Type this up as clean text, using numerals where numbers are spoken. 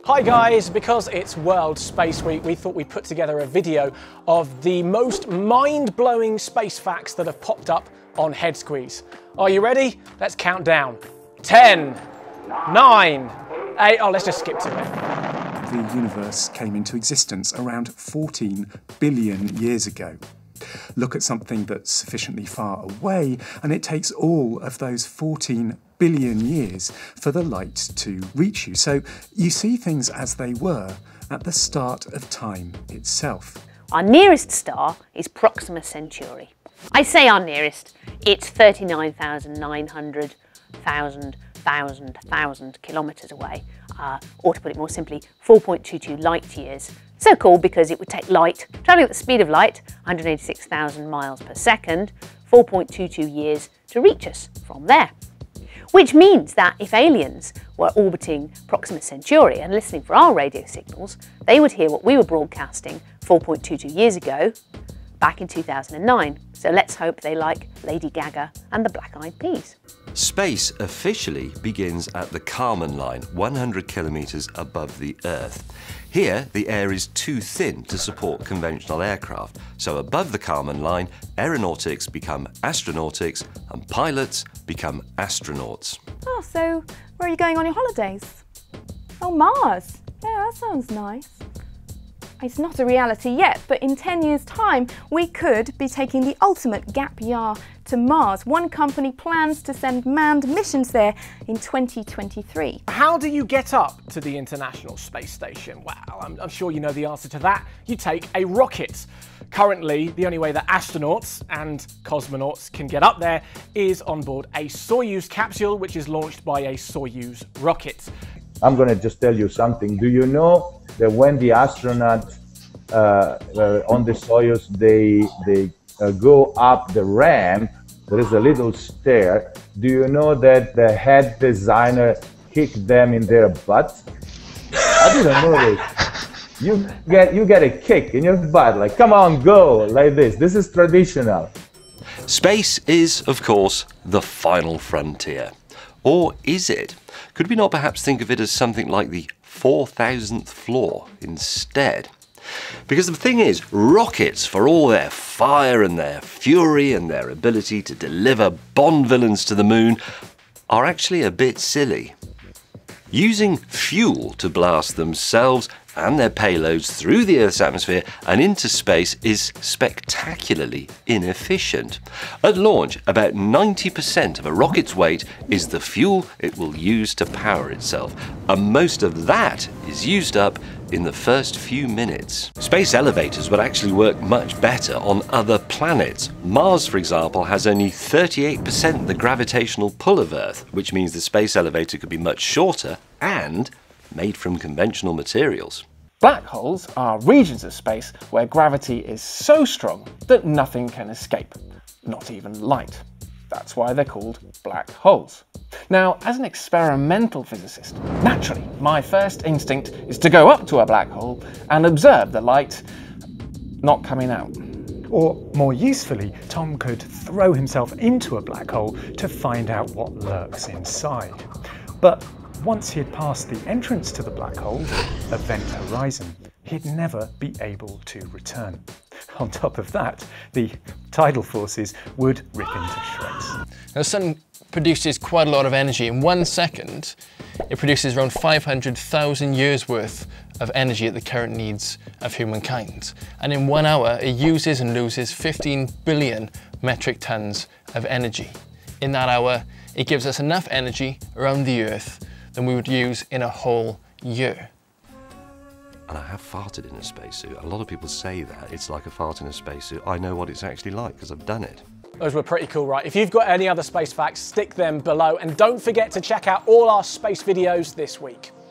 Hi guys, because it's World Space Week, we thought we'd put together a video of the most mind-blowing space facts that have popped up on Head Squeeze. Are you ready? Let's count down. 10, 9, 8, oh, let's just skip to it. The universe came into existence around 14 billion years ago. Look at something that's sufficiently far away, and it takes all of those 14 billion years for the light to reach you. So you see things as they were at the start of time itself. Our nearest star is Proxima Centauri. I say our nearest, it's 39,900 kilometres away, or to put it more simply, 4.22 light years. So called because it would take light, travelling at the speed of light, 186,000 miles per second, 4.22 years to reach us from there. Which means that if aliens were orbiting Proxima Centauri and listening for our radio signals, they would hear what we were broadcasting 4.22 years ago, back in 2009. So let's hope they like Lady Gaga and the Black Eyed Peas. Space officially begins at the Karman line, 100 kilometres above the Earth. Here, the air is too thin to support conventional aircraft, so above the Karman line, aeronautics become astronautics and pilots become astronauts. Oh, so where are you going on your holidays? Oh, Mars. Yeah, that sounds nice. It's not a reality yet, but in 10 years' time, we could be taking the ultimate gap year to Mars. One company plans to send manned missions there in 2023. How do you get up to the International Space Station? Well, I'm sure you know the answer to that. You take a rocket. Currently, the only way that astronauts and cosmonauts can get up there is on board a Soyuz capsule, which is launched by a Soyuz rocket. I'm going to just tell you something. Do you know that when the astronauts on the Soyuz, they go up the ramp, there is a little stair. Do you know that the head designer kicked them in their butts? I didn't know this. You get a kick in your butt, like, come on, go, like this. This is traditional. Space is, of course, the final frontier. Or is it? Could we not perhaps think of it as something like the 4,000th floor instead? Because the thing is, rockets, for all their fire and their fury and their ability to deliver Bond villains to the moon, are actually a bit silly. Using fuel to blast themselves and their payloads through the Earth's atmosphere and into space is spectacularly inefficient. At launch, about 90% of a rocket's weight is the fuel it will use to power itself, and most of that is used up in the first few minutes. Space elevators would actually work much better on other planets. Mars, for example, has only 38% the gravitational pull of Earth, which means the space elevator could be much shorter and made from conventional materials. Black holes are regions of space where gravity is so strong that nothing can escape, not even light. That's why they're called black holes. Now, as an experimental physicist, naturally, my first instinct is to go up to a black hole and observe the light not coming out. Or more usefully, Tom could throw himself into a black hole to find out what lurks inside. But once he had passed the entrance to the black hole, the event horizon, he'd never be able to return. On top of that, the tidal forces would rip into shreds. Now, the sun produces quite a lot of energy. In 1 second, it produces around 500,000 years worth of energy at the current needs of humankind. And in 1 hour, it uses and loses 15 billion metric tons of energy. In that hour, it gives us enough energy around the Earth than we would use in a whole year. And I have farted in a spacesuit. A lot of people say that. It's like a fart in a spacesuit. I know what it's actually like because I've done it. Those were pretty cool, right? If you've got any other space facts, stick them below. And don't forget to check out all our space videos this week.